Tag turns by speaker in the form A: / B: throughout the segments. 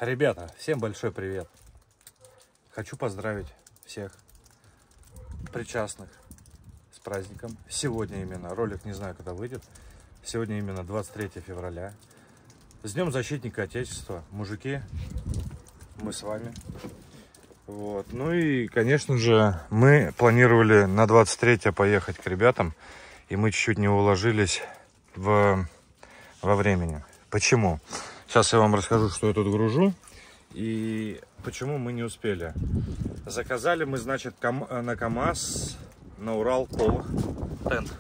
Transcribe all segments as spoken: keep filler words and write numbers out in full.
A: Ребята, всем большой привет! Хочу поздравить всех причастных с праздником. Сегодня именно, ролик не знаю, когда выйдет. Сегодня именно двадцать третье февраля. С Днем Защитника Отечества, мужики, мы с вами. Вот. Ну и, конечно же, мы планировали на двадцать третье поехать к ребятам, и мы чуть-чуть не уложились в, во времени. Почему? Сейчас я вам расскажу, что я тут гружу и почему мы не успели. Заказали мы, значит, кам на КамАЗ, на Урал Колах тент.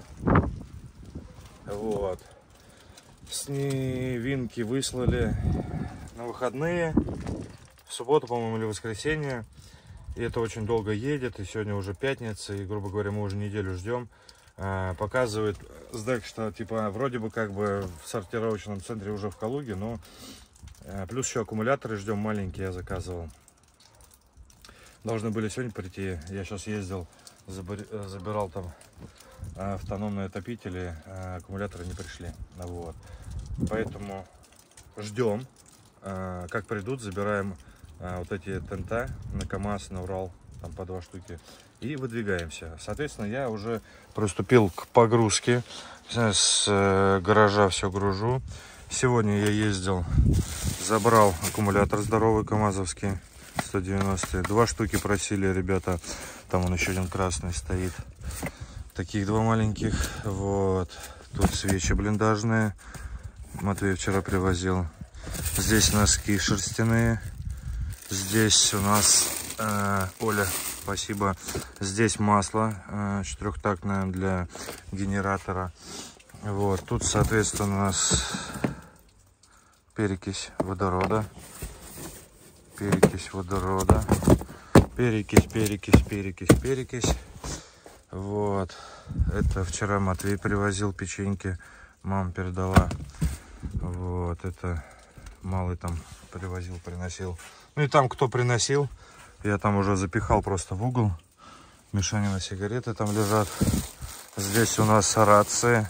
A: Вот. С Невинки выслали на выходные, в субботу, по-моему, или воскресенье. И это очень долго едет, и сегодня уже пятница, и, грубо говоря, мы уже неделю ждем. А, показывает СДЭК, что, типа, вроде бы как бы в сортировочном центре уже в Калуге, но а, плюс еще аккумуляторы ждем, маленькие я заказывал. Должны были сегодня прийти, я сейчас ездил, забирал там автономные отопители, а аккумуляторы не пришли. Вот. Поэтому ждем, а, как придут, забираем а, вот эти тента на КамАЗ, на Урал, там по два штуки, и выдвигаемся. Соответственно, я уже приступил к погрузке, с э, гаража все гружу. Сегодня я ездил, забрал аккумулятор здоровый камазовский сто девяносто, два штуки просили ребята, там он еще один красный стоит, таких два маленьких. Вот, тут свечи блиндажные, Матвей вчера привозил. Здесь носки шерстяные, здесь у нас э, Оля, спасибо, здесь масло э, четырехтактное для генератора. Вот, тут, соответственно, у нас перекись водорода, перекись водорода, перекись, перекись, перекись, перекись. Вот, это вчера Матвей привозил печеньки, мама передала. Вот, это малый там привозил, приносил. Ну и там, кто приносил, я там уже запихал просто в угол. Мишанина сигареты там лежат. Здесь у нас рации.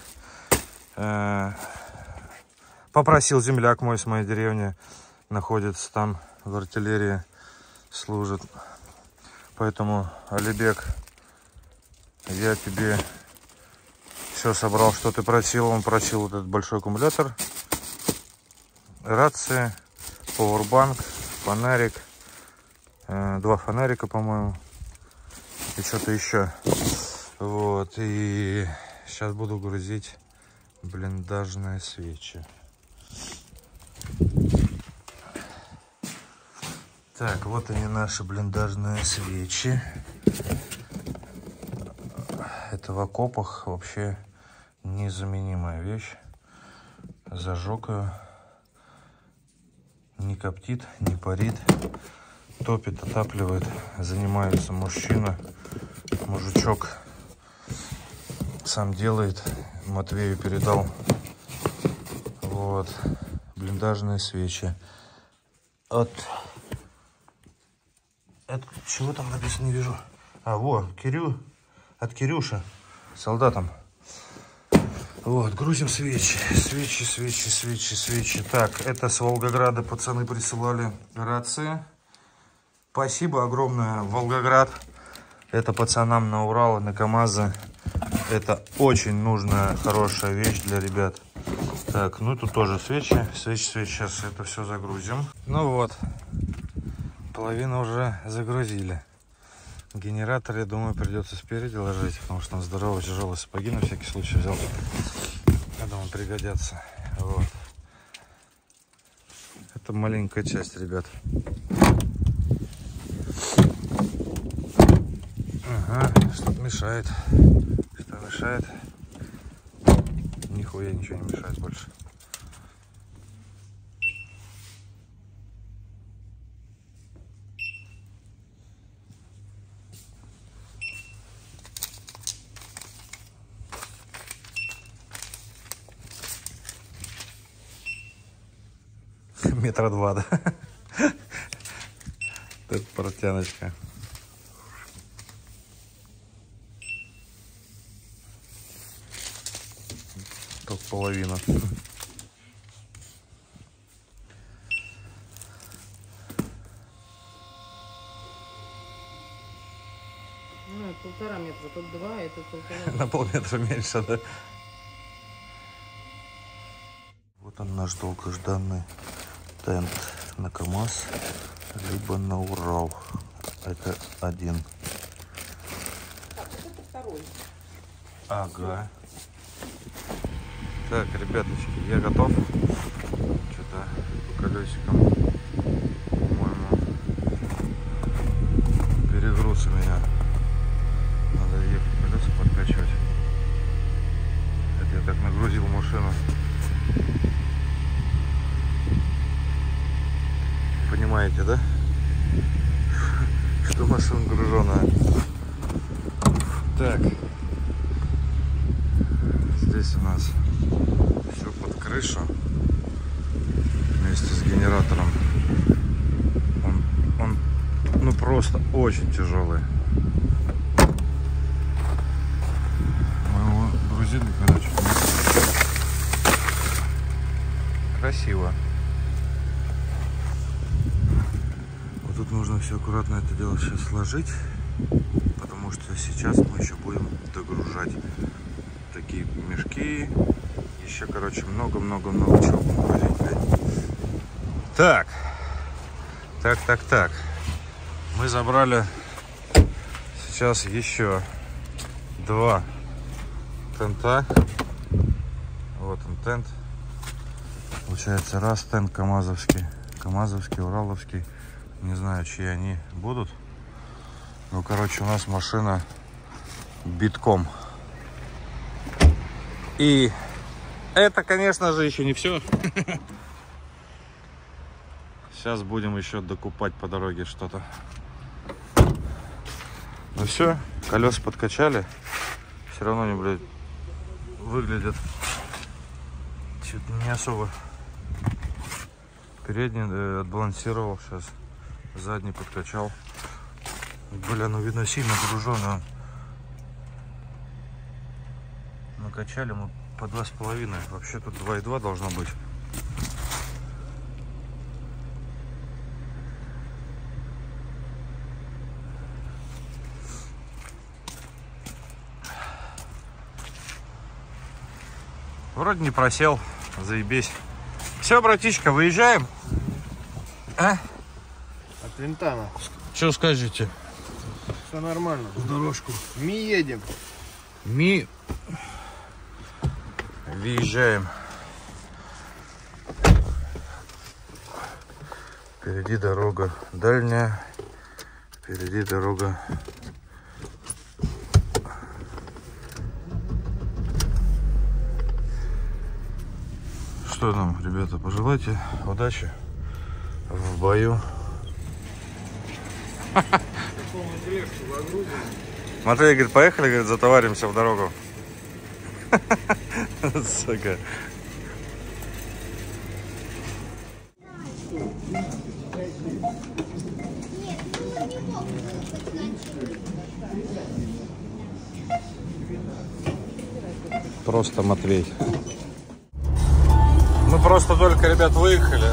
A: Попросил земляк мой с моей деревни, находится там в артиллерии, служит. Поэтому, Алибек, я тебе все собрал, что ты просил. Он просил вот этот большой аккумулятор, рация, пауэрбанк, фонарик, э, два фонарика, по-моему, и что-то еще. Вот, и сейчас буду грузить блиндажные свечи. Так, вот они, наши блиндажные свечи. Это в окопах вообще незаменимая вещь. Зажег ее. Не коптит, не парит. Топит, отапливает. Занимается мужчина. Мужичок сам делает. Матвею передал. Вот. Блиндажные свечи. От... От... Чего там написано, не вижу. А, вот, Кирю. От Кирюша. Солдатам. Вот, грузим свечи. Свечи, свечи, свечи, свечи. Так, это с Волгограда пацаны присылали рации. Спасибо огромное, Волгоград. Это пацанам на Урал, на КамАЗы. Это очень нужная, хорошая вещь для ребят. Так, ну тут тоже свечи. Свечи, свечи. Сейчас это все загрузим. Ну вот. Половину уже загрузили. Генератор, я думаю, придется спереди ложить, потому что там здоровые тяжелые сапоги на всякий случай взял. Я думаю, пригодятся. Вот. Это маленькая часть, ребят. Ага, что-то мешает. Что мешает? Нихуя ничего не мешает больше. Метра два, да? Это протяночка. Только половина.
B: полтора метра, тут два, и тут полтора.
A: На полметра меньше, да? Вот он, наш долгожданный тент на КамАЗ, либо на Урал. Это один.
B: Так, это второй.
A: Ага. Так, ребяточки, я готов. Что-то по колесикам, по-моему, перегруз у меня. Надо ехать, колеса подкачивать. Это я так нагрузил машину. Понимаете, да? Что машина груженая. Так. Здесь у нас все под крышу вместе с генератором. Он, он ну просто очень тяжелый. Мы его грузили когда чуть не... Красиво. Вот тут нужно все аккуратно это дело сейчас сложить, потому что сейчас мы еще будем догружать такие мешки. Еще, короче, много-много-много чего будем возить, блядь. Так. Так, так, так. Мы забрали сейчас еще два тента. Вот он тент. Получается, раз тент камазовский, камазовский, ураловский. Не знаю, чьи они будут. Ну, короче, у нас машина битком. И это, конечно же, еще не все. Сейчас будем еще докупать по дороге что-то. Ну все, колеса подкачали. Все равно они, блядь, выглядят что-то не особо. Передний э, отбалансировал сейчас. Задний подкачал. Бля, ну видно сильно гружено. Накачали мы по два с половиной. Вообще тут два и два должно быть. Вроде не просел. Заебись. Все, братишка, выезжаем. А?
C: От Винтана.
A: Что скажете?
C: Все нормально.
A: В дорожку.
C: Ми едем.
A: Ми. Въезжаем. Впереди дорога дальняя. Впереди дорога. Что нам, ребята, пожелайте удачи в бою. Матвей говорит, поехали, говорит, затоваримся в дорогу. Сука. Просто Матвей. Мы просто только, ребят, выехали.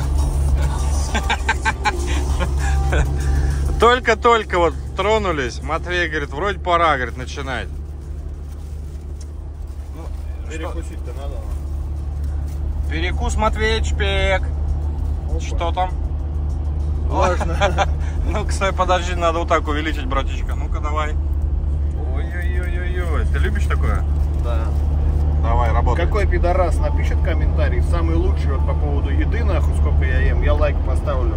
A: Только-только вот тронулись. Матвей говорит, вроде пора, говорит, начинать. Ну,
C: перекусить-то надо.
A: Перекус, Матвей, чпек. Опа. Что там?
C: Важно.
A: Ну, кстати, подожди, надо вот так увеличить, братишка. Ну-ка, давай. Ой-ой-ой-ой-ой. Ты любишь такое?
C: Да.
A: Давай, работай.
C: Какой пидорас напишет комментарий, самый лучший вот по поводу еды, нахуй, сколько я ем, я лайк поставлю.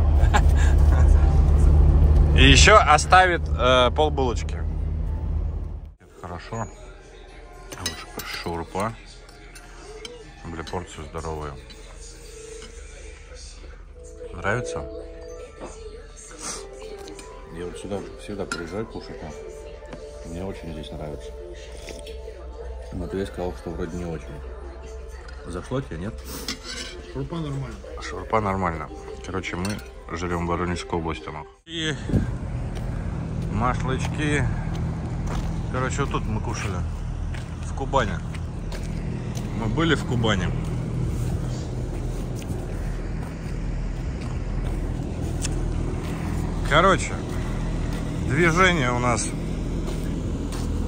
A: И еще оставит э, пол булочки. Хорошо. Шурпа. Бля, порцию здоровую. Нравится?
D: Я вот сюда всегда приезжаю кушать. А мне очень здесь нравится. Матвей сказал, что вроде не очень. Зашло тебе, нет?
C: Шурпа нормально.
A: Шурпа нормально. Короче, мы живем в Воронежской области. И машлычки. Короче, вот тут мы кушали. В Кубани. Мы были в Кубани. Короче, движение у нас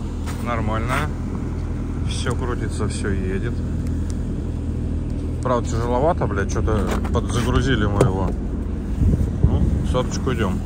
A: Нормально. Все крутится, все едет. Правда, тяжеловато, блядь, что-то подзагрузили мы его. Ну, соточку идем.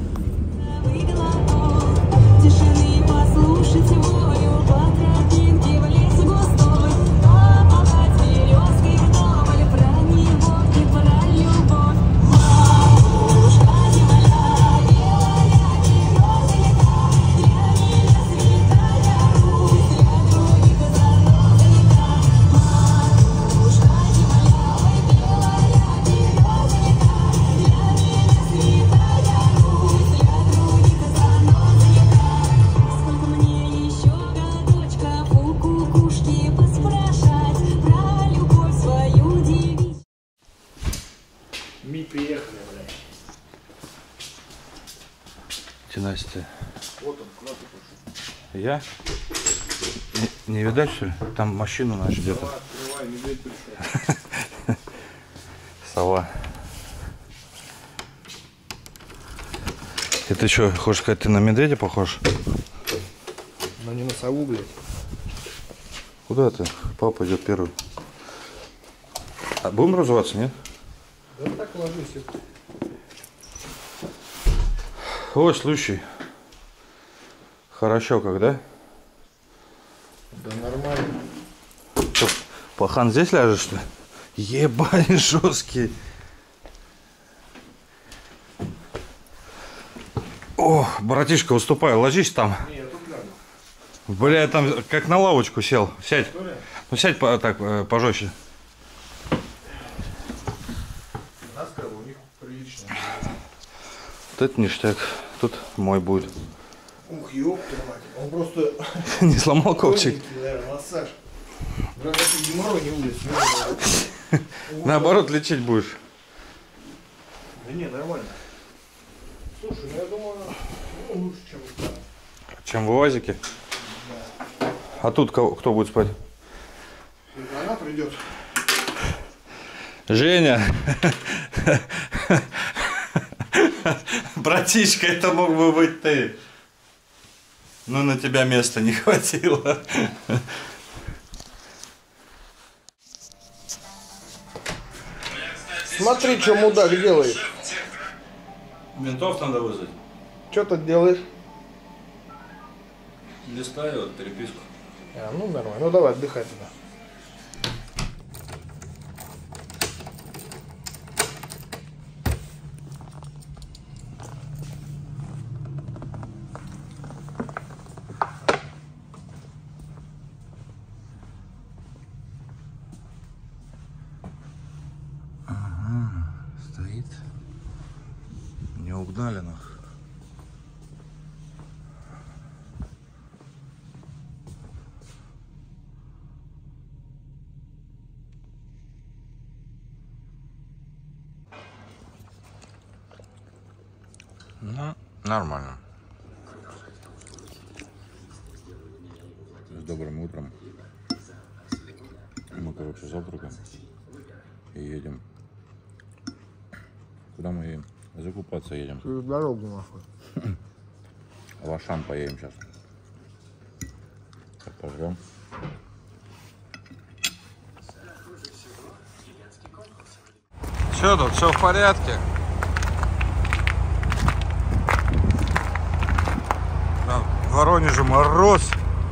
E: Тишины послушать волю по тропинке в лесе густой, помахать березкой вдоль, про него и про любовь. Матушка земля, белая березовика, для меня святая Русь, для других занозовика. Матушка земля, ой, белая березовика, для меня святая Русь, для других занозовика. Сколько мне еще годочка у кукушки поспрашать, про любовь свою девичью.
C: Ми приехали, блядь.
A: Настя.
C: Вот он, куда ты пошел?
A: Я? Не, не видать, что ли? Там машину нашу где-то.
C: Открывай, медведь пришел.
A: Сова. И ты что, хочешь сказать, ты на медведя похож?
C: Но не на сову, блядь.
A: Куда ты? Папа идет первый. А будем разуваться, нет?
C: Да так ложись.
A: Ой, слушай. Хорошо как, да?
C: Да нормально.
A: Что, пахан здесь ляжешь, что ли? Ебать, жесткий. О, братишка, уступай, ложись там.
C: Не, я тут ляну.
A: Бля, я там как на лавочку сел. Сядь.
C: Что ли?
A: Ну сядь по, так, э, пожестче.
C: Наска у них прилично.
A: Вот это ништяк. Тут мой будет.
C: Ух, ёпта мать. Он просто...
A: Не сломал ковчик?
C: тоненький, наверное, массаж. Бля, это геморрой не улез.
A: Наоборот, лечить будешь.
C: Да не, нормально. Слушай, ну я думаю, ну, лучше, чем там.
A: Чем в УАЗике? А тут кого, кто будет спать?
C: Она придет.
A: Женя! Братишка, это мог бы быть ты. Но на тебя места не хватило.
C: Смотри, что мудак делает.
A: Ментов надо вызвать.
C: Что ты делаешь?
A: Листаю вот переписку.
C: А, ну нормально. Ну давай, отдыхай туда.
A: Стоит. Не угнали нах. Ну, нормально.
D: С добрым утром. Мы, короче, завтракаем и едем. Куда мы едем? Закупаться едем.
C: Через дорогу нахуй.
D: В Ашан поедем сейчас. Так, пожрем.
A: Что тут, все в порядке? Там в Воронеже мороз.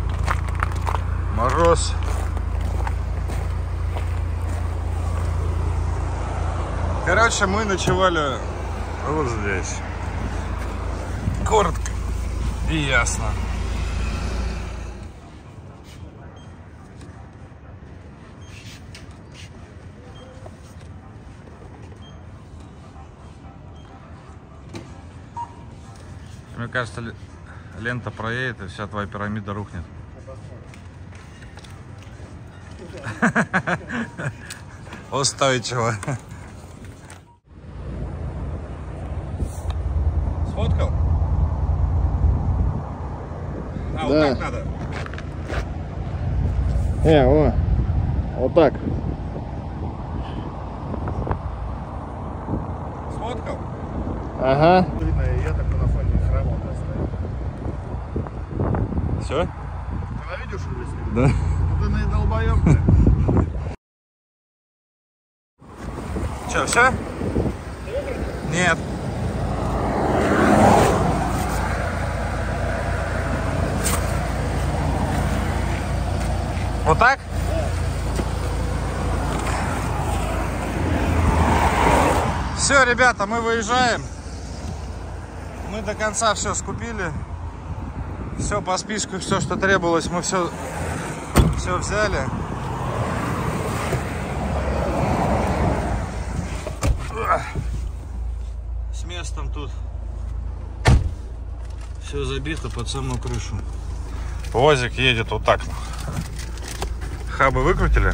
A: Мороз. Короче, мы ночевали вот здесь. Коротко и ясно. Мне кажется, лента проедет, и вся твоя пирамида рухнет. Устойчиво. Сфоткал? А, вот
C: Да.
A: так надо.
C: Э, о, вот так.
A: Сфоткал?
C: Ага. Я так на фоне храма стою.
A: Все?
C: Ты на видео видео, что ли, снимать?
D: Да.
C: Ты на долбоёб, блядь.
A: Че, все? Нет. Вот так? Все, ребята, мы выезжаем. Мы до конца все скупили. Все по списку, все, что требовалось, мы все, все взяли. С местом тут все забито под самую крышу. Возик едет вот так. Хабы выкрутили.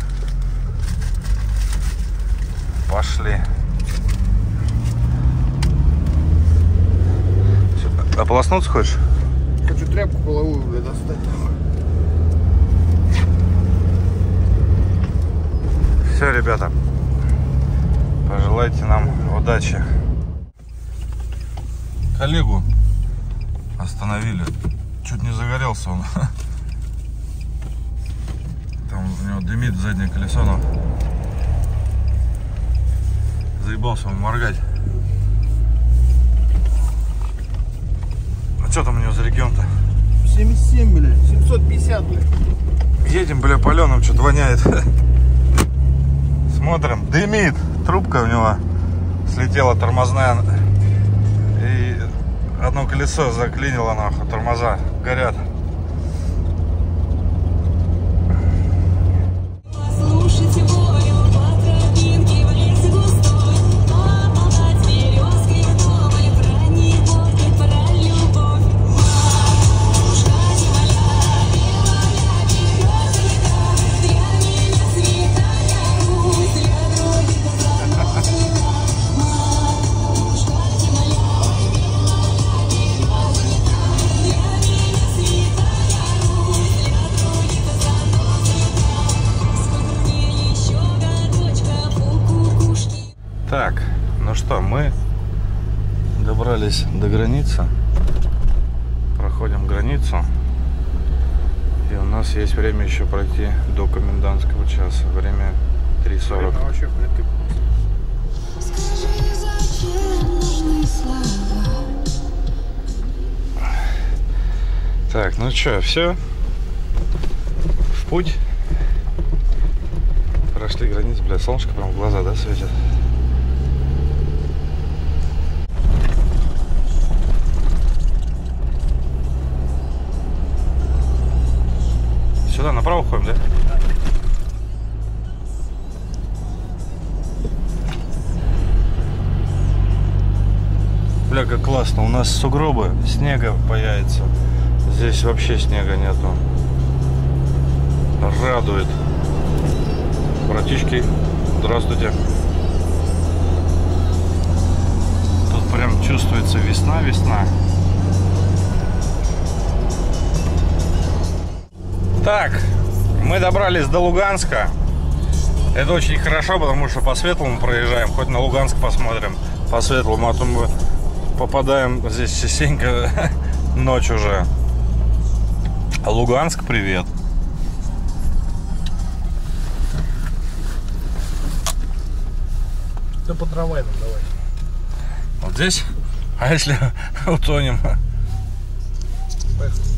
A: Пошли. Все, ополоснуться хочешь?
C: Хочу тряпку половую, блядь, достать.
A: Все, ребята, пожелайте нам удачи. Коллегу остановили. Чуть не загорелся он. Там у него дымит заднее колесо, но заебался он моргать. А что там у него за регион-то?
C: семьдесят семь, блядь, семьсот пятьдесят, блядь.
A: Едем, бля, паленым, что-то воняет. Смотрим, дымит. Трубка у него слетела тормозная. И одно колесо заклинило, нахуй, тормоза горят.
E: Послушайте волю по тропинке в лесе густой, обладать березкой вдоволь, про него и про любовь. Матушка земля, белая березка, для меня святая Русь, для других заносила. Матушка земля, белая березка, для меня святая Русь, для других заносила.
A: Так, ну что, мы добрались до границы. Проходим границу. И у нас есть время еще пройти до комендантского часа. Время три сорок.
C: А вообще в порядке?
A: Так, ну что, все. В путь. Прошли границу, бля, солнышко прям в глаза, да, светит? Сюда направо ходим, да? Бля, как классно. У нас сугробы, снега появится. Здесь вообще снега нету. Радует. Братишки, здравствуйте. Тут прям чувствуется весна-весна. Так, мы добрались до Луганска. Это очень хорошо, потому что по светлому проезжаем. Хоть на Луганск посмотрим по светлому, а то мы попадаем здесь частенько ночь уже. Луганск, привет.
C: Да по трамвайным давай.
A: Вот здесь? А если утонем?
C: Поехали.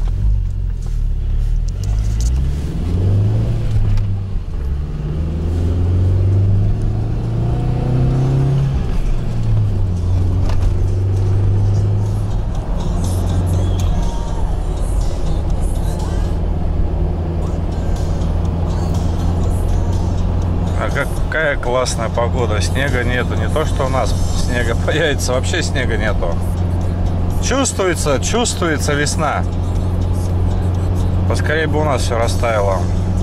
A: А какая классная погода. Снега нету. Не то, что у нас снега появится, вообще снега нету. Чувствуется, чувствуется весна. Поскорее бы у нас все растаяло.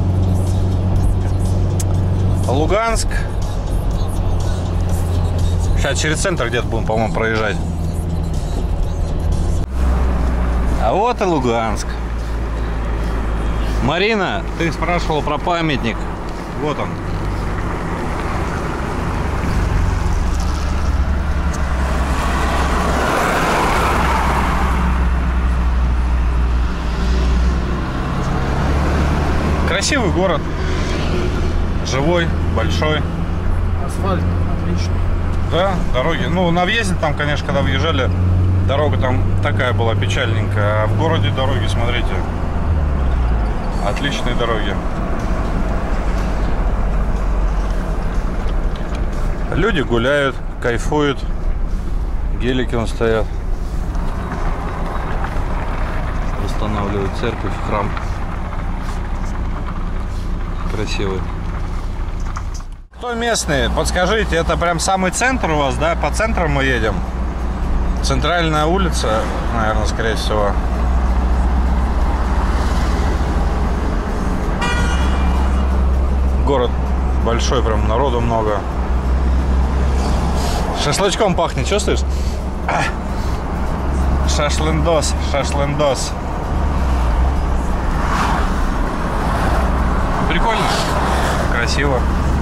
A: Луганск. Сейчас через центр где-то будем, по-моему, проезжать. А вот и Луганск. Марина, ты спрашивала про памятник. Вот он. Красивый город. Живой, большой.
C: Асфальт отличный.
A: Да, дороги. Ну, на въезде там, конечно, когда въезжали, дорога там такая была печальненькая. А в городе дороги, смотрите, отличные дороги. Люди гуляют, кайфуют. Гелики вон стоят. Восстанавливают церковь, храм. Красивый. Кто местные? Подскажите, это прям самый центр у вас, да? По центру мы едем. Центральная улица, наверное, скорее всего. Город большой, прям народу много. Шашлычком пахнет, чувствуешь? Шашлындос, шашлындос. Прикольно, красиво.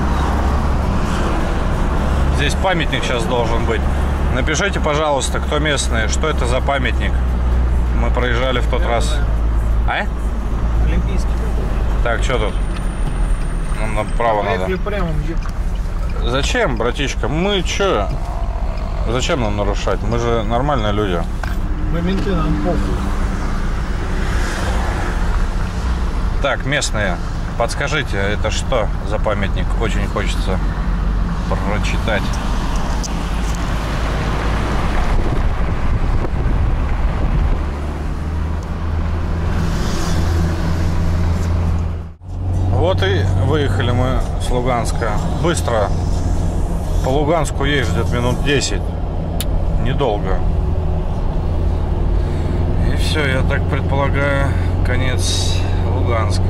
A: Здесь памятник сейчас должен быть. Напишите, пожалуйста, кто местные, что это за памятник. Мы проезжали в тот раз. А?
C: Олимпийский.
A: Так, что тут? Нам направо надо.
C: Поехали прямо.
A: Зачем, братишка? Мы чё? Зачем нам нарушать? Мы же нормальные люди.
C: Мы менты, нам похуй.
A: Так, местные, подскажите, это что за памятник? Очень хочется прочитать. Вот и выехали мы с Луганска. Быстро. По Луганску езжу где-то минут десять. Недолго. И все, я так предполагаю, конец Луганска.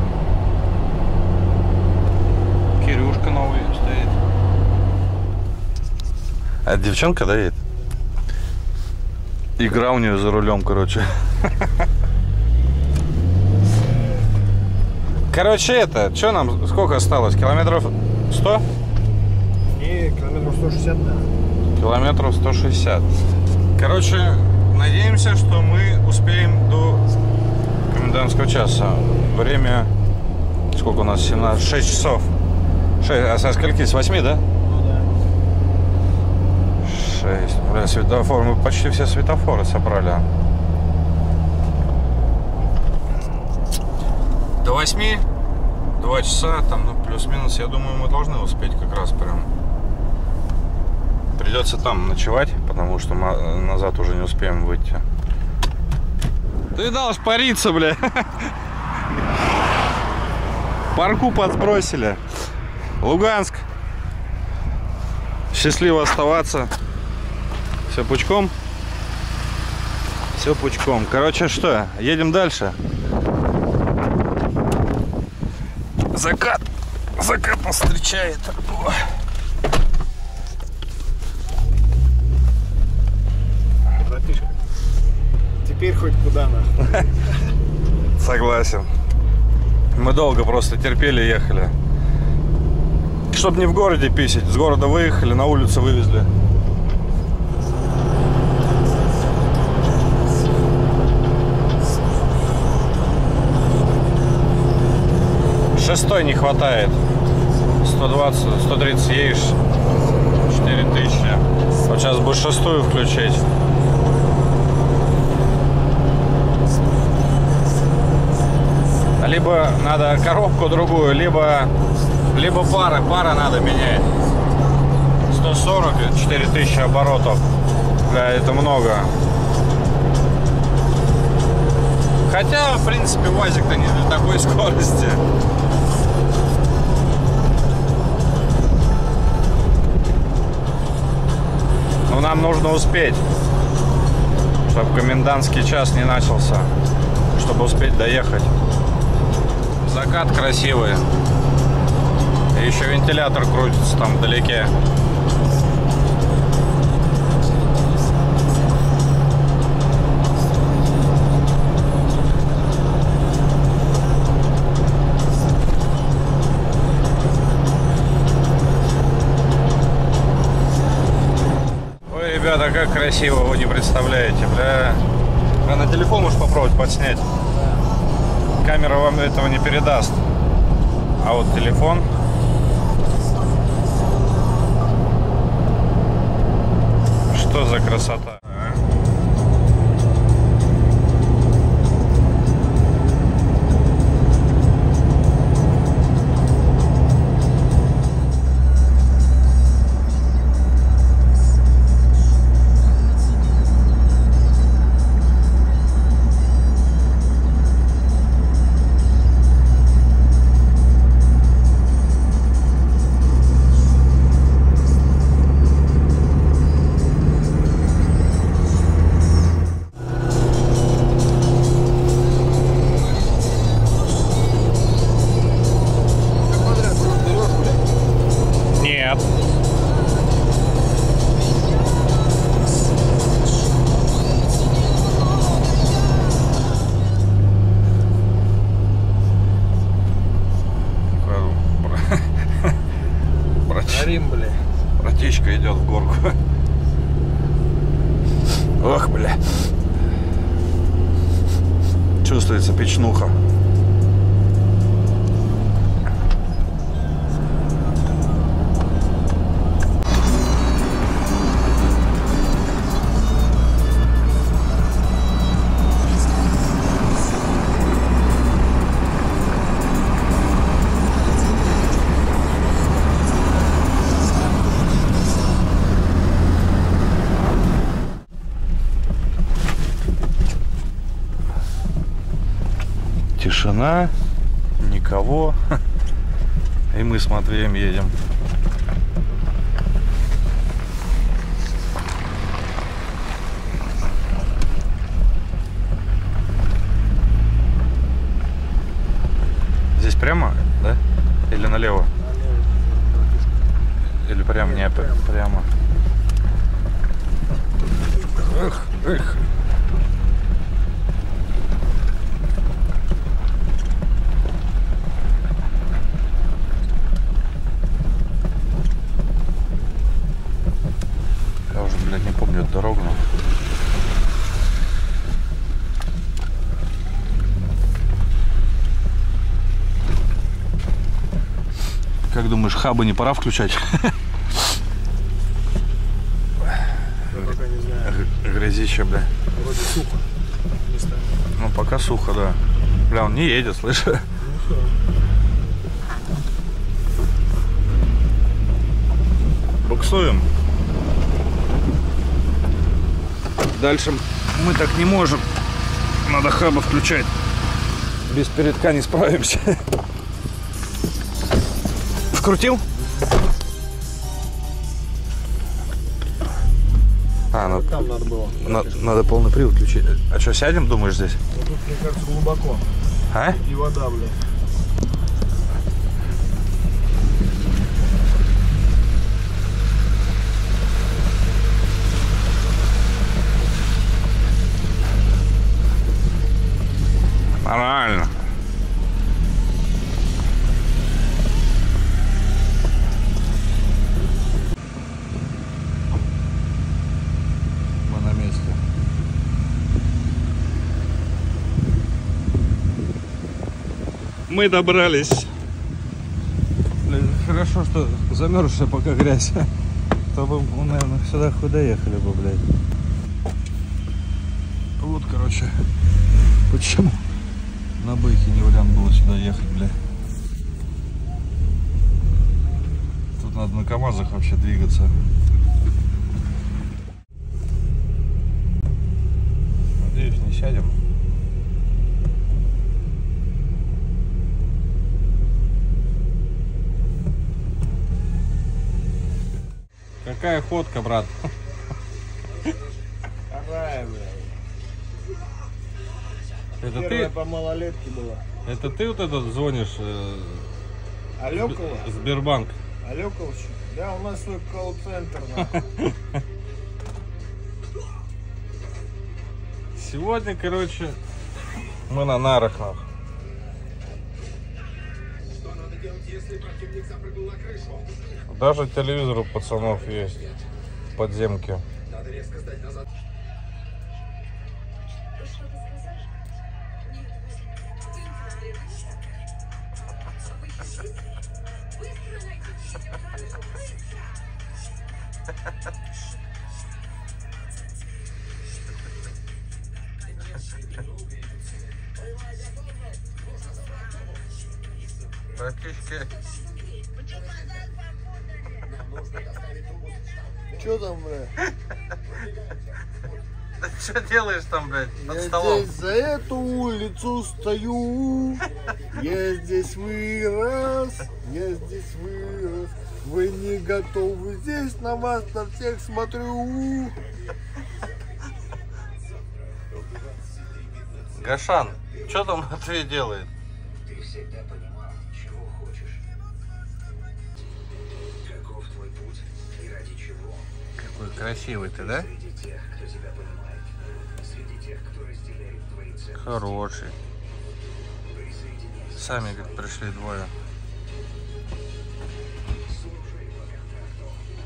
A: Кирюшка новый стоит. А девчонка, да, едет? Игра у нее за рулем, короче. Короче, это, что нам, сколько осталось? Километров сто?
C: И километров сто шестьдесят, да.
A: Километров сто шестьдесят. Короче, надеемся, что мы успеем до комендантского часа. Время, сколько у нас, семнадцать, шесть часов. шесть, а со скольки, с восьми, да?
C: Ну да.
A: шесть. Бля, светофор, мы почти все светофоры собрали. До восьми, два часа, там, ну, плюс-минус, я думаю, мы должны успеть как раз прям. Придется там ночевать, потому что мы назад уже не успеем выйти. Ты дал шпариться, бля. Парку подсбросили. Луганск. Счастливо оставаться. Все пучком. Все пучком. Короче, что, едем дальше. Закат. Закат нас встречает. О.
C: Братишка, теперь хоть куда нахуй.
A: Согласен. Мы долго просто терпели, ехали. Чтоб не в городе писать. С города выехали, на улицу вывезли. Шестой не хватает. сто двадцать, сто тридцать едешь. четыре тысячи. Вот сейчас бы шестую включить. Либо надо коробку другую, либо либо пары. Пары надо менять. сто сорок, четыре тысячи оборотов. Да, это много. Хотя, в принципе, УАЗик-то не для такой скорости. Но нам нужно успеть, чтобы комендантский час не начался, чтобы успеть доехать. Закат красивый. И еще вентилятор крутится там вдалеке. Ой, ребята, как красиво, вы не представляете, бля. А на телефон можешь попробовать подснять. Камера вам этого не передаст. А вот телефон. Что за красота? Нет.
C: Горим, бля.
A: Братишка идет в горку. Ох, бля. Чувствуется печнуха. Тишина, никого. И мы с Матвеем едем. Здесь прямо, да? Или налево? Или прямо? Не, прямо. Эх, эх. Я уже, блядь, не помню эту дорогу. Как думаешь, хабы не пора включать?
C: Пока не знаю.
A: Грязище, бля.
C: Вроде сухо.
A: Ну, пока сухо, да. Бля, он не едет, слышишь?
C: Ну все.
A: Буксуем. Дальше мы так не можем. Надо хабы включать. Без передка не справимся. Вкрутил? А, ну,
C: Там надо было.
A: на, надо полный привод включить. А что, сядем, думаешь, здесь?
C: Вот тут, мне кажется, глубоко.
A: А?
C: И вода, бля.
A: Нормально. Мы на месте. Мы добрались. Блин, хорошо, что замерзшая пока грязь. То бы мы, наверное, сюда хуй доехали бы, блядь. Вот, короче, почему на байке не вариант было сюда ехать, бля. Тут надо на КамАЗах вообще двигаться. Надеюсь, не сядем. Какая ходка, брат?
C: Какая, бля.
A: Это
C: Первая
A: ты?
C: по малолетке была.
A: Это ты вот этот звонишь? Э,
C: Алекова?
A: Сбербанк.
C: Алекович? Да, у нас свой колл-центр, нахуй.
A: Сегодня, короче, мы на нарах, нахуй. Даже телевизор у пацанов есть в подземке. Братишки.
C: Что там, бля?
A: Что делаешь там, блядь, под
C: Я
A: столом?
C: здесь за эту улицу стою. Я здесь вырос, я здесь вырос. Вы не готовы здесь, на вас на всех смотрю.
A: Гашан, что там Матвей делает?
F: Ты всегда понимал, чего хочешь. Каков твой путь и ради чего?
A: Какой красивый ты, да?
F: Среди тех, кто тебя понимает. Среди тех, кто разделяет твои ценности.
A: Хороший.
F: Присоединяйся.
A: Сами, как пришли двое.
F: Служи по контракту.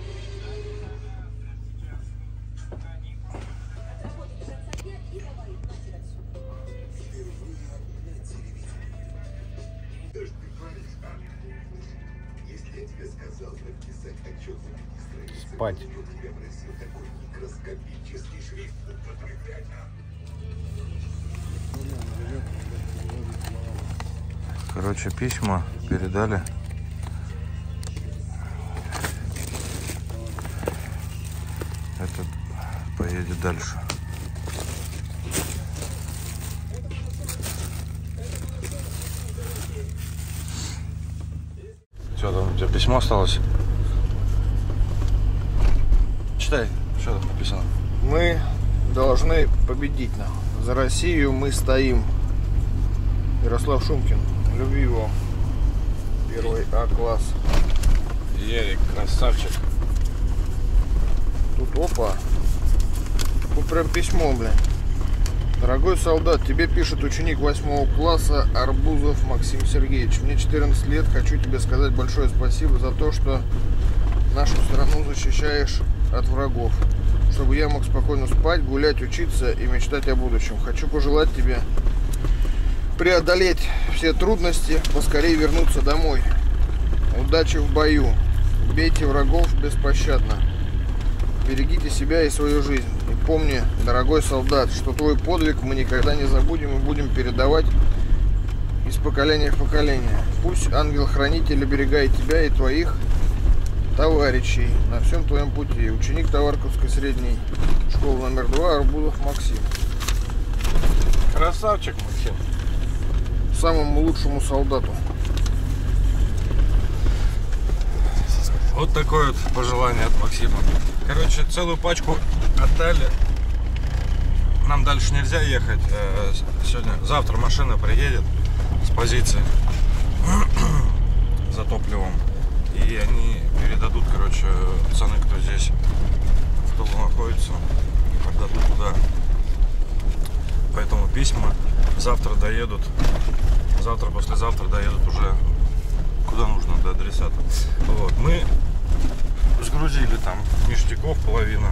A: Спать. Короче, письма передали. Этот поедет дальше. Что там, у тебя письмо осталось? Читай, что там написано.
C: Мы должны победить. За Россию мы стоим. Ярослав Шумкин. Люби его. Первый А-класс.
A: Ярик, красавчик.
C: Тут опа. Тут прям письмо, блин. Дорогой солдат, тебе пишет ученик восьмого класса Арбузов Максим Сергеевич. Мне четырнадцать лет. Хочу тебе сказать большое спасибо за то, что нашу страну защищаешь от врагов. Чтобы я мог спокойно спать, гулять, учиться и мечтать о будущем. Хочу пожелать тебе преодолеть все трудности, поскорее вернуться домой. Удачи в бою. Бейте врагов беспощадно. Берегите себя и свою жизнь. И помни, дорогой солдат, что твой подвиг мы никогда не забудем и будем передавать из поколения в поколение. Пусть ангел-хранитель оберегает тебя и твоих товарищей на всем твоем пути. Ученик Товарковской средней школы номер два Арбузов Максим.
A: Красавчик, Максим.
C: Самому лучшему солдату.
A: Вот такое вот пожелание от Максима. Короче, целую пачку отдали. Нам дальше нельзя ехать. Сегодня, завтра машина приедет с позиции за топливом. И они передадут, короче, пацаны, кто здесь в Тулу находится, отдадут туда. Поэтому письма завтра доедут. Завтра, послезавтра доедут уже куда нужно, до адресата. Вот. Мы сгрузили там ништяков половина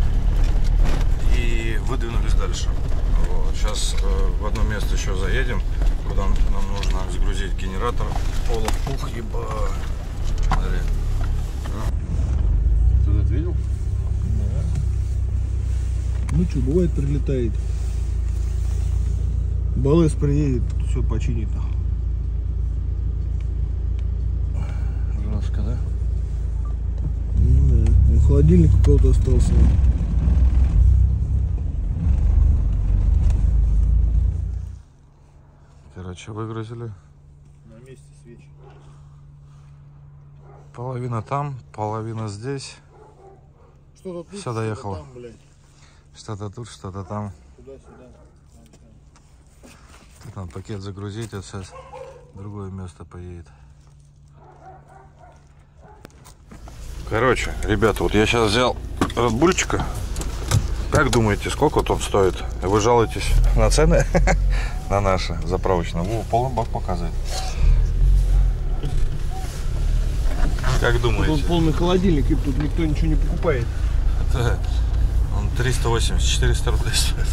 A: и выдвинулись дальше. Вот. Сейчас э, в одно место еще заедем, куда нам нужно сгрузить генератор полов. Ух, еба. Смотри.
D: Ты это видел?
C: Ну что, бывает, прилетает. Балес приедет, все починит.
D: Жестко, да?
C: Ну да. И холодильник у кого-то остался.
A: Короче, выгрузили.
C: На месте свечи.
A: Половина там, половина здесь.
C: Что-то тут,
A: Всё,
C: что-то
A: доехало.
C: там, блядь.
A: Что-то тут, что-то там.
C: Туда-сюда.
A: Тут надо пакет загрузить, а сейчас в другое место поедет. Короче, ребята, вот я сейчас взял редбульчика. Как думаете, сколько вот он стоит? Вы жалуетесь на цены на наши заправочные? Во, полный бак показывает. Как думаете?
C: Тут полный холодильник, и тут никто ничего не покупает.
A: Это, он триста восемьдесят, четыреста рублей стоит.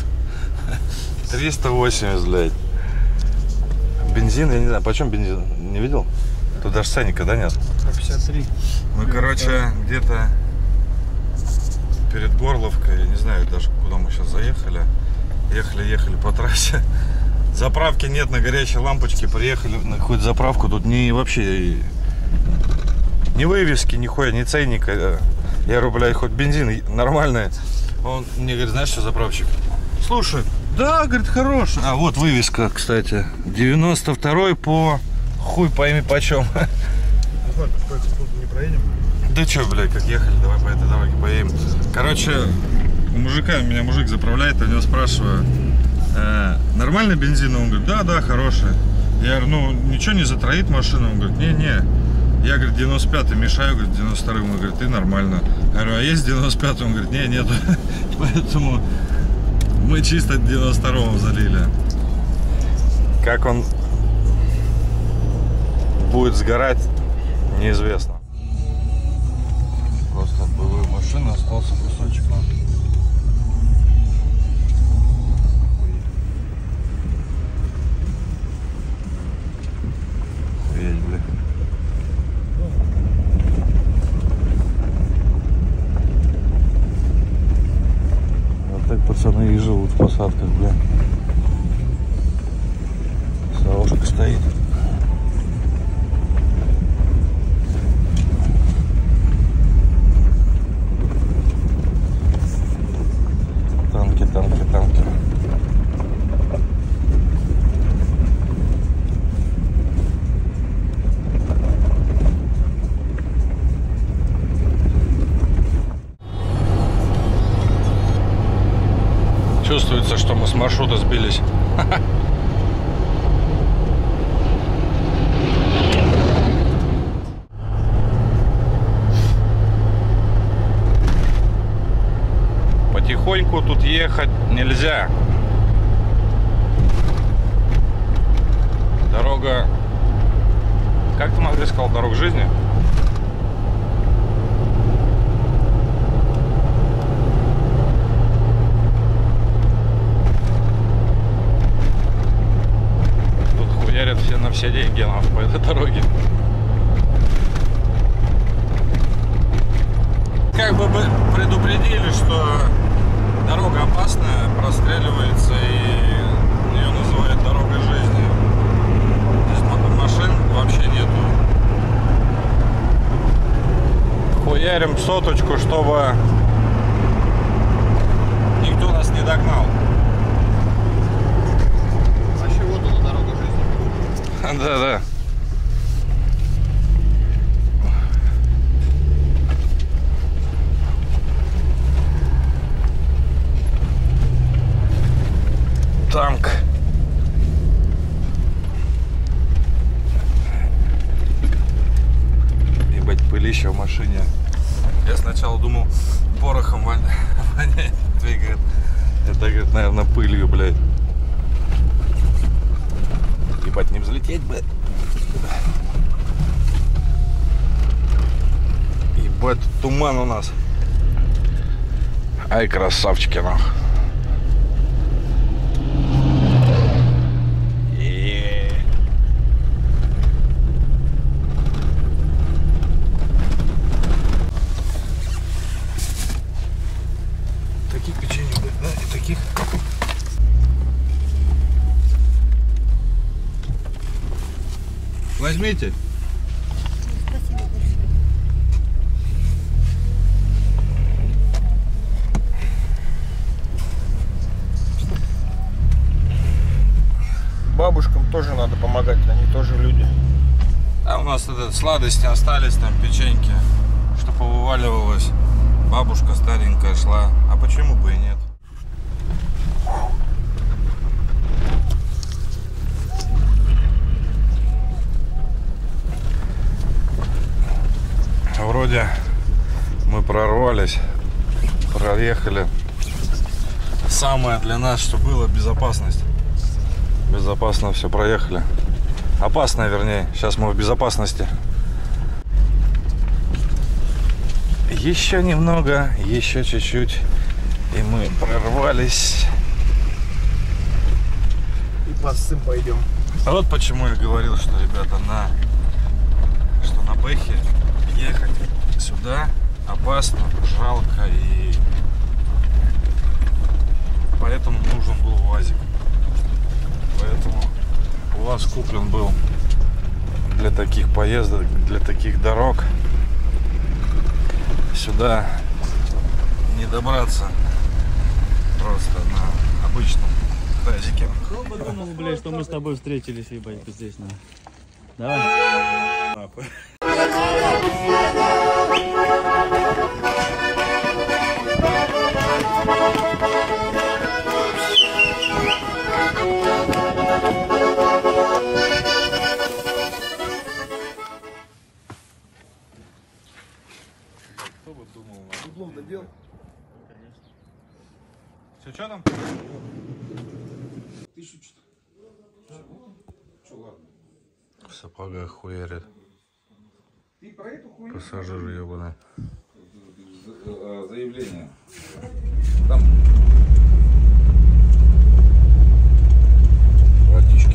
A: триста восемьдесят, блядь. Бензин, я не знаю, почем бензин? Не видел? Тут даже ценника, да, нет?
C: пятьдесят три.
A: Мы, короче, где-то перед Горловкой, я не знаю даже, куда мы сейчас заехали. Ехали, ехали по трассе. Заправки нет, на горячей лампочке. Приехали на какую-то заправку. Тут не вообще ни вывески, ни хуя, ни ценника. Я говорю, блядь, хоть бензин нормальный. Он мне говорит, знаешь, что заправщик? Слушай, да, говорит, хороший. А вот вывеска, кстати. девяносто второй по хуй пойми почем.
C: Не проедем?
A: Да чё, блядь, как ехали, давай по этой дороге поедем. Короче, у мужика, меня мужик заправляет, я у него спрашиваю, э, нормальный бензин? Он говорит, да, да, хороший. Я говорю, ну, ничего не затроит машину? Он говорит, не-не. Я, говорит, девяносто пятый мешаю, говорит, девяносто вторым. Он говорит, ты нормально. Я говорю, а есть девяносто пятый? Он говорит, не, нету. Поэтому мы чисто девяносто второго залили. Как он будет сгорать, неизвестно. Просто от боевой машины остался кусочек. Охуеть, бля. Вот так пацаны и живут в посадках, бля. Саушка стоит. Танки, танки, танки. Чувствуется, что мы с маршрута сбились. Потихоньку тут ехать нельзя. Дорога... Как ты, Матвей, сказал? Дорога жизни? Тут хуярят все на все деньги нам по этой дороге. Как бы предупредили, что дорога опасная, простреливается, и ее называют дорогой жизни. Здесь машин вообще нету. Хуярим соточку, чтобы никто нас не догнал.
C: Вообще вот она, дорога жизни.
A: Да, да. Танк. Ебать, пылища в машине. Я сначала думал, порохом воняет. Двигает. Это, говорит, наверное, пылью, блядь. Ебать, не взлететь, блядь. Ебать, туман у нас. Ай, красавчики, нахуй. Таких печенье, да, и таких. Возьмите.
G: Спасибо большое.
C: Бабушкам тоже надо помогать, они тоже люди.
A: А у нас это, сладости остались, там печеньки, что повываливалось. Бабушка старенькая шла. А почему бы и нет? Вроде мы прорвались, проехали. Самое для нас, что было, безопасность. Безопасно все проехали. Опасно, вернее. Сейчас мы в безопасности. Еще немного, еще чуть-чуть, и мы прорвались.
C: И по ссым пойдем.
A: А вот почему я говорил, что, ребята, на Бэхе ехать сюда опасно, жалко, и поэтому нужен был УАЗик. Поэтому УАЗ куплен был для таких поездок, для таких дорог. Сюда не добраться просто на обычном тазике.
H: Кто бы думал, блядь, что мы с тобой встретились, ебать, здесь, на. Давай. Нахуй.
A: Кто бы думал?
C: Диплом доделал?
A: Все, что там?
C: Тысячу что? Че, ладно.
A: В сапогах хуярит.
C: Ты про эту хуйню?
A: Пассажир ебаный.
I: Заявление. Там братишки.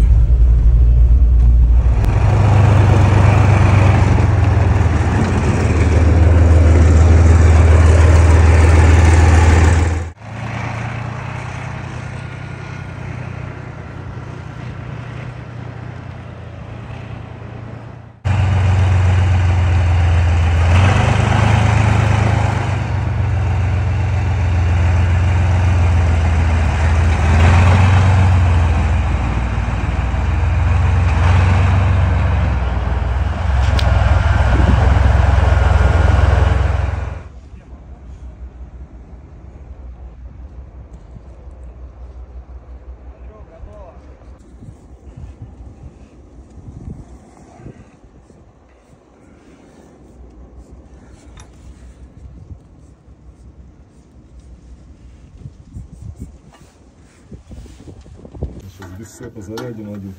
I: Без сета зарядим один.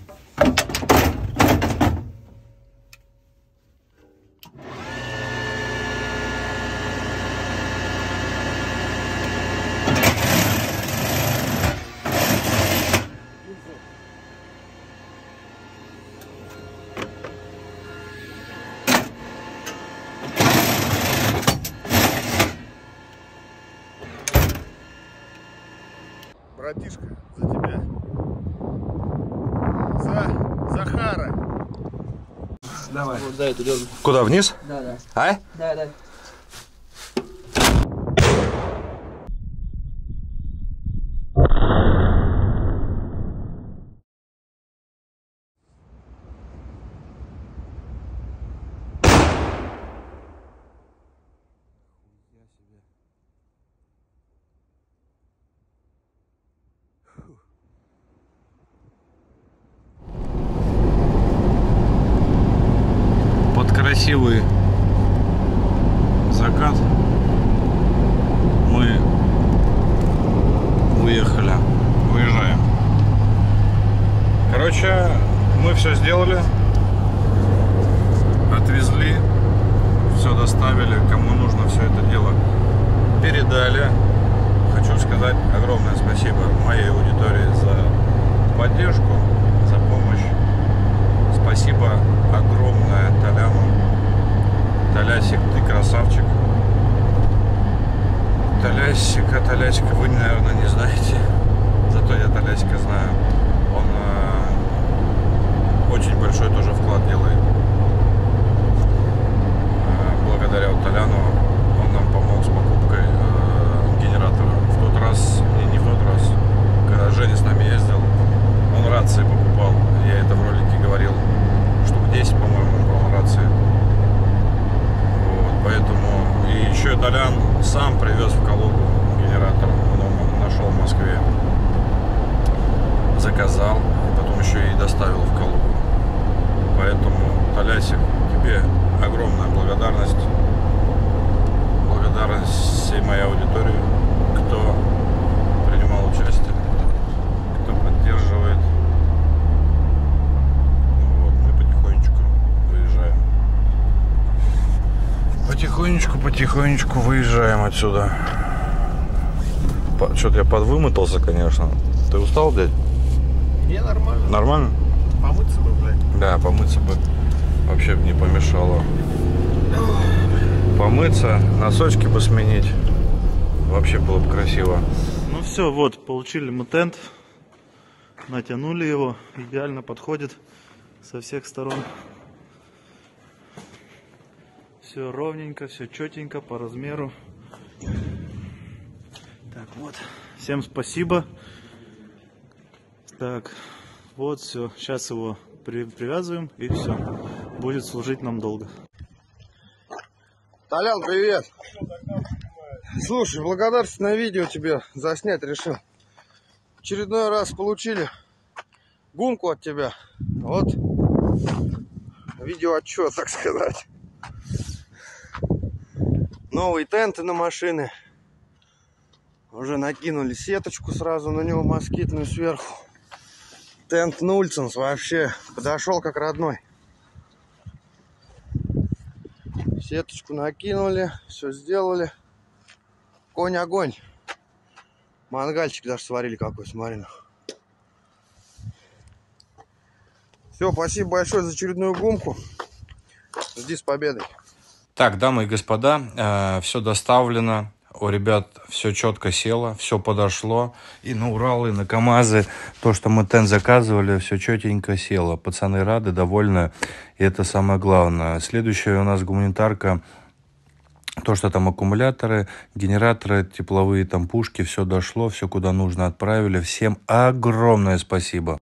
C: Братишка, за тебя. За Захара.
H: Давай. Вот, да, это дерну.
A: Куда, вниз?
H: Да, да.
A: А?
H: Да, да.
A: Под красивый закат мы выехали, выезжаем. Короче, мы все сделали, отвезли, все доставили, кому нужно все это дело передали. Хочу сказать огромное спасибо моей аудитории за поддержку, за помощь. Спасибо огромное Толяну. Толясик, ты красавчик. Толясика, Толясика вы, наверное, не знаете. Зато я Толясика знаю. Он э, очень большой тоже вклад делает. Э, благодаря вот Толяну он нам помог с покупкой э, генератора. В тот раз, не, не в тот раз, когда Женя с нами ездил, он рации покупал. Я это в ролике говорил. Штук десять, по-моему, брал рации. Вот, поэтому... И еще Толян сам привез в Калугу генератор. Он нашел в Москве. Заказал. И потом еще и доставил в Калугу. Поэтому, Толясик, тебе огромная благодарность. Благодарность всей моей аудитории, кто принимал участие, кто поддерживает. Вот, мы потихонечку выезжаем. Потихонечку, потихонечку выезжаем отсюда. Что-то я подвымотался, конечно. Ты устал, дядь?
C: Не, нормально.
A: Нормально?
C: Помыться бы, блядь.
A: Да, помыться бы вообще не помешало. помыться, носочки бы сменить. Вообще было бы красиво.
H: Ну все, вот, получили мы тент. Натянули его. Идеально подходит со всех сторон. Все ровненько, все четенько, по размеру. Так, вот. Всем спасибо. Так, вот все. Сейчас его при привязываем, и все. Будет служить нам долго.
C: Толян, привет. Слушай, благодарственное видео тебе заснять решил. Очередной раз получили гумку от тебя. Вот видеоотчет, так сказать. Новые тенты на машины. Уже накинули сеточку сразу на него, москитную сверху. Тент Нульценс вообще подошел как родной. Сеточку накинули, все сделали. Конь огонь. Мангальчик даже сварили какой, смотри. Все, спасибо большое за очередную гумку. Жди с победой.
A: Так, дамы и господа, э, все доставлено. У ребят все четко село, все подошло. И на Уралы, и на КамАЗы. То, что мы тент заказывали, все четенько село. Пацаны рады, довольны. И это самое главное. Следующая у нас гуманитарка. То, что там аккумуляторы, генераторы, тепловые там пушки. Все дошло, все куда нужно отправили. Всем огромное спасибо.